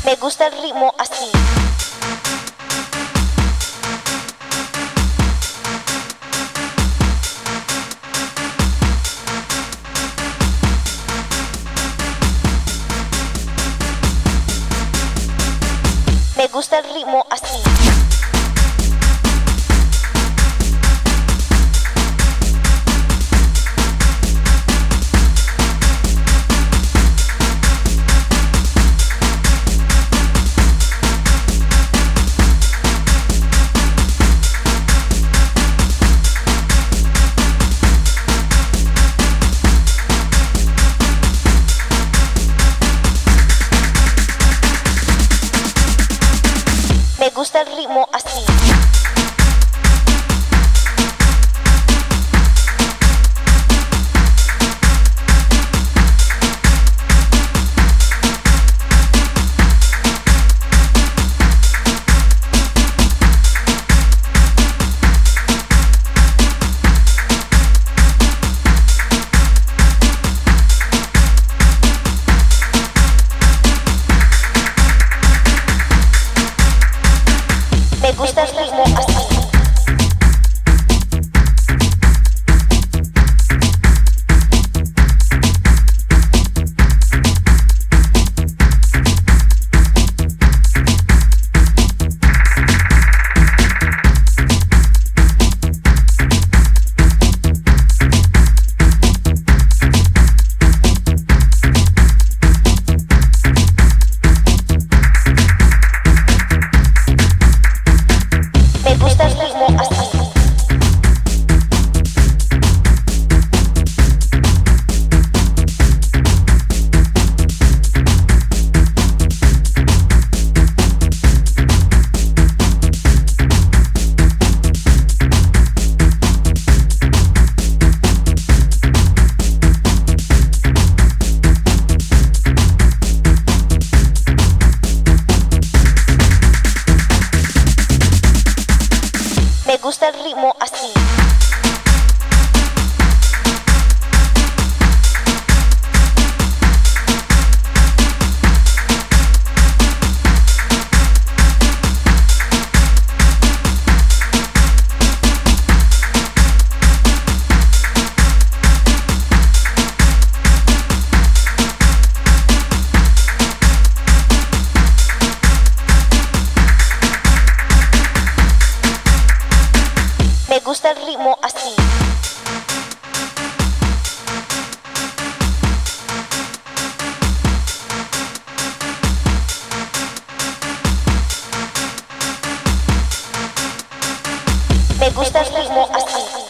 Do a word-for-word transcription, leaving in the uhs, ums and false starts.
Me gusta el ritmo así. Me gusta el ritmo así. Me gusta el ritmo así. Me gusta el ritmo así. Me gusta el ritmo así. Me gusta el ritmo así. Me gusta el ritmo así. Me gusta el ritmo así.